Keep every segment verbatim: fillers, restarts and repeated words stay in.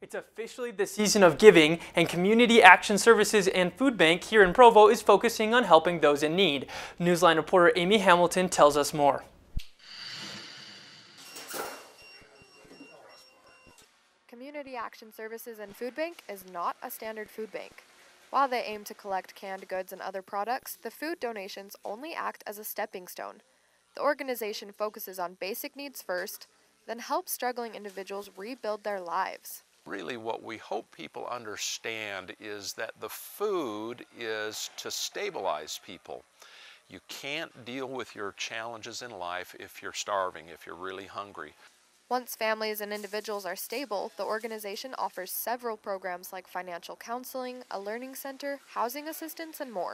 It's officially the season of giving, and Community Action Services and Food Bank here in Provo is focusing on helping those in need. Newsline reporter Amy Hamilton tells us more. Community Action Services and Food Bank is not a standard food bank. While they aim to collect canned goods and other products, the food donations only act as a stepping stone. The organization focuses on basic needs first, then helps struggling individuals rebuild their lives. Really what we hope people understand is that the food is to stabilize people. You can't deal with your challenges in life if you're starving, if you're really hungry. Once families and individuals are stable, the organization offers several programs like financial counseling, a learning center, housing assistance, and more.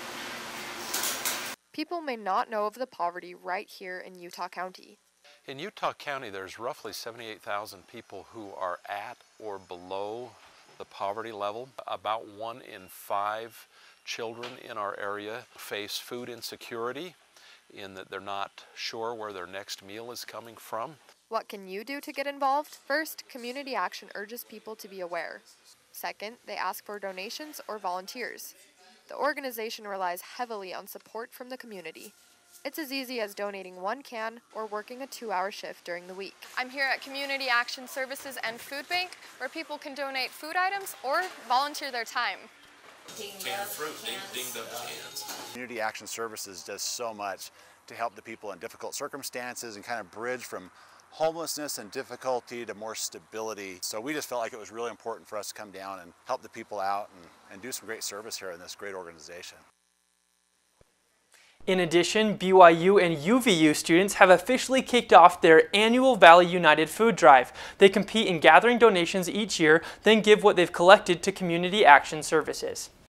People may not know of the poverty right here in Utah County. In Utah County, there's roughly seventy-eight thousand people who are at or below the poverty level. About one in five children in our area face food insecurity in that they're not sure where their next meal is coming from. What can you do to get involved? First, Community Action urges people to be aware. Second, they ask for donations or volunteers. The organization relies heavily on support from the community. It's as easy as donating one can or working a two-hour shift during the week. I'm here at Community Action Services and Food Bank, where people can donate food items or volunteer their time. Canned fruit, dinged up cans. Community Action Services does so much to help the people in difficult circumstances and kind of bridge from homelessness and difficulty to more stability. So we just felt like it was really important for us to come down and help the people out and, and do some great service here in this great organization. In addition, B Y U and U V U students have officially kicked off their annual Valley United Food Drive. They compete in gathering donations each year, then give what they've collected to Community Action Services.